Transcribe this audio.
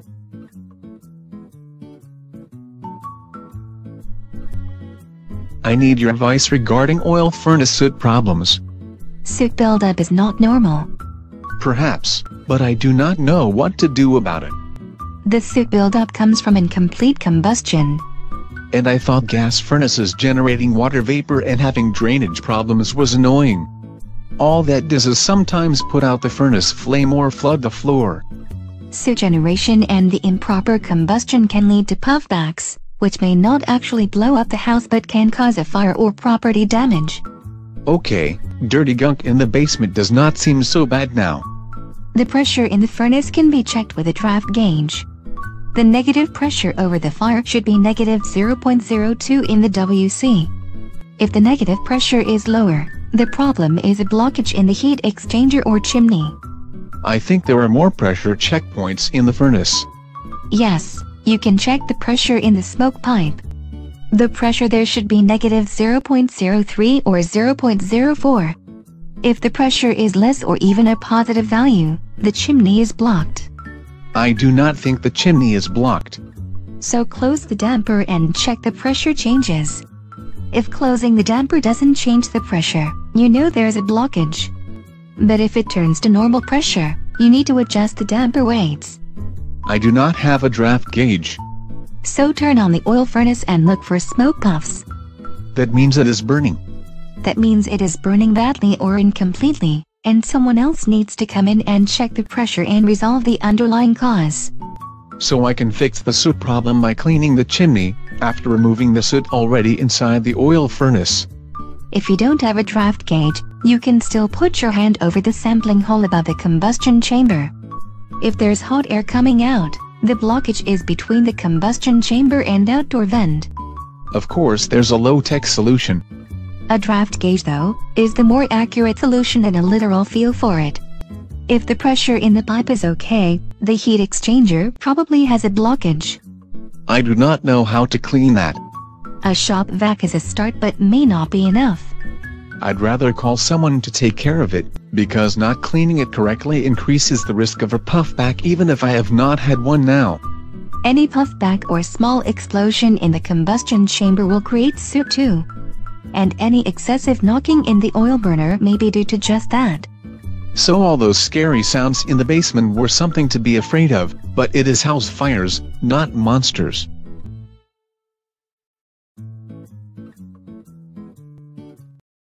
I need your advice regarding oil furnace soot problems. Soot buildup is not normal. Perhaps, but I do not know what to do about it. The soot buildup comes from incomplete combustion. And I thought gas furnaces generating water vapor and having drainage problems was annoying. All that does is sometimes put out the furnace flame or flood the floor. Soot generation and the improper combustion can lead to puffbacks, which may not actually blow up the house but can cause a fire or property damage. Okay, dirty gunk in the basement does not seem so bad now. The pressure in the furnace can be checked with a draft gauge. The negative pressure over the fire should be negative 0.02 in the WC. If the negative pressure is lower, the problem is a blockage in the heat exchanger or chimney. I think there are more pressure checkpoints in the furnace. Yes, you can check the pressure in the smoke pipe. The pressure there should be negative 0.03 or 0.04. If the pressure is less or even a positive value, the chimney is blocked. I do not think the chimney is blocked. So close the damper and check the pressure changes. If closing the damper doesn't change the pressure, you know there's a blockage. But if it turns to normal pressure, you need to adjust the damper weights. I do not have a draft gauge. So turn on the oil furnace and look for smoke puffs. That means it is burning. That means it is burning badly or incompletely, and someone else needs to come in and check the pressure and resolve the underlying cause. So I can fix the soot problem by cleaning the chimney, after removing the soot already inside the oil furnace. If you don't have a draft gauge, you can still put your hand over the sampling hole above the combustion chamber. If there's hot air coming out, the blockage is between the combustion chamber and outdoor vent. Of course there's a low-tech solution. A draft gauge, though, is the more accurate solution and a literal feel for it. If the pressure in the pipe is okay, the heat exchanger probably has a blockage. I do not know how to clean that. A shop vac is a start but may not be enough. I'd rather call someone to take care of it, because not cleaning it correctly increases the risk of a puffback even if I have not had one now. Any puffback or small explosion in the combustion chamber will create soot too. And any excessive knocking in the oil burner may be due to just that. So all those scary sounds in the basement were something to be afraid of, but it is house fires, not monsters.